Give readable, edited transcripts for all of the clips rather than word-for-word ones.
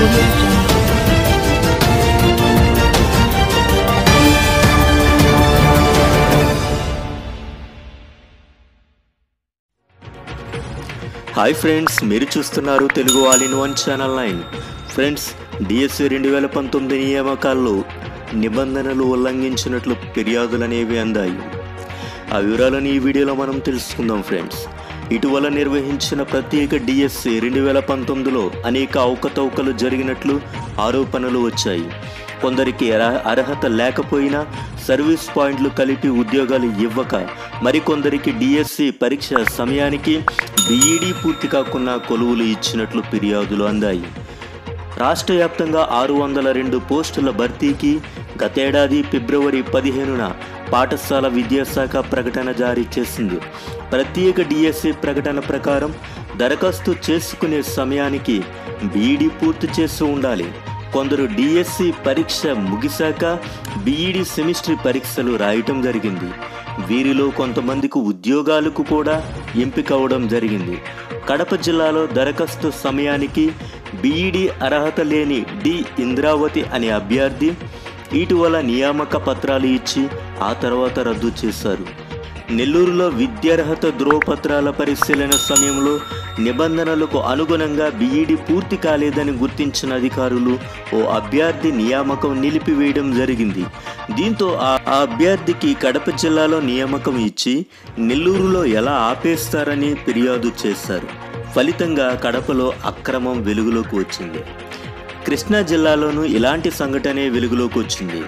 Hi friends, మీరు చూస్తున్నారు Telugu all in one channel 9. Friends, DSC 2019 నియామకాల్లో నిబంధనలు ఉల్లంఘించినట్లు ఫిర్యాదులు అనేవి అందాయి. ఆ వివరాలను ఈ వీడియోలో మనం తెలుసుకుందాం. ఫ్రెండ్స్, ఇటీవల నిర్వహించిన ప్రత్యేక DSC 2019లో అనేక అవకతవకలు జరిగినట్లు ఆరోపణలు వచ్చాయి. కొందరికి అర్హత లేకపోయినా సర్వీస్ పాయింట్లు కలిపి ఉద్యోగాలు ఇవ్వక, మరికొందరికి DSC పరీక్ష సమయానికి BEd పూర్తి కాకుండా కొలువులు ఇచ్చినట్లు ఫిర్యాదులు అందాయి. రాష్ట్ర వ్యాప్తంగా 602 పోస్టుల భర్తీకి గతేడాది ఫిబ్రవరి 15న పాఠశాల విద్యాశాఖ ప్రకటన జారీ చేసింది. ప్రత్యేక DSC ప్రకటన ప్రకారం దరఖాస్తు చేసుకునే సమయానికి BEd పూర్తి చేసి ఉండాలి. కొందరు DSC పరీక్ష ముగిశాక BEd సెమిస్టర్ పరీక్షలు రాయటం జరిగింది. వీరిలో కొంతమందికి ఉద్యోగాలకు కూడా ఎంపిక అవడం జరిగింది. కడప జిల్లాలో దరఖాస్తు సమయానికి BEd అర్హత లేని డి ఇంద్రావతి అనే అభ్యర్థి ఇటీవల నియామక పత్రాలు ఇచ్చి ఆ తర్వాత రద్దు చేశారు. నెల్లూరులో విద్యార్హత ధ్రువపత్రాల పరిశీలన సమయంలో నిబంధనలకు అనుగుణంగా BEd పూర్తి కాలేదని గుర్తించిన అధికారులు ఓ అభ్యర్థి నియామకం నిలిపివేయడం జరిగింది. దీంతో ఆ అభ్యర్థికి కడప జిల్లాలో నియామకం ఇచ్చి నెల్లూరులో ఎలా ఆపేస్తారని ఫిర్యాదు చేశారు. ఫలితంగా కడపలో అక్రమం వెలుగులోకి వచ్చింది. కృష్ణా జిల్లాలోనూ ఇలాంటి సంఘటనే వెలుగులోకి వచ్చింది.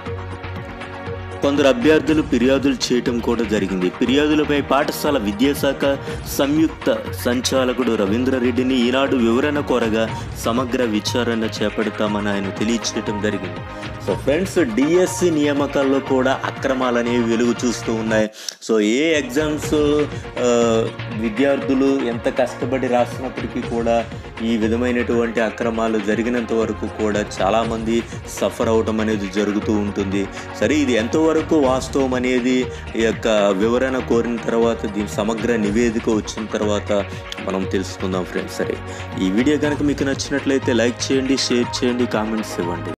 కొందరు అభ్యర్థులు ఫిర్యాదులు చేయటం కూడా జరిగింది. ఫిర్యాదులపై పాఠశాల విద్యాశాఖ సంయుక్త సంచాలకుడు రవీంద్రరెడ్డిని ఈనాడు వివరణ కోరగా సమగ్ర విచారణ చేపడతామని ఆయన తెలియచేయటం జరిగింది. సో ఫ్రెండ్స్, DSC నియామకాల్లో కూడా అక్రమాలు అనేవి వెలుగు చూస్తూ ఉన్నాయి. సో ఏ ఎగ్జామ్స్ విద్యార్థులు ఎంత కష్టపడి రాసినప్పటికీ కూడా ఈ విధమైనటువంటి అక్రమాలు జరిగినంత వరకు కూడా చాలామంది సఫర్ అవటం అనేది జరుగుతూ ఉంటుంది. సరే, ఇది ఎంతవరకు వాస్తవం అనేది ఈ యొక్క వివరణ కోరిన తర్వాత, దీని సమగ్ర నివేదిక వచ్చిన తర్వాత మనం తెలుసుకుందాం. ఫ్రెండ్స్, సరే, ఈ వీడియో కనుక మీకు నచ్చినట్లయితే లైక్ చేయండి, షేర్ చేయండి, కామెంట్స్ ఇవ్వండి.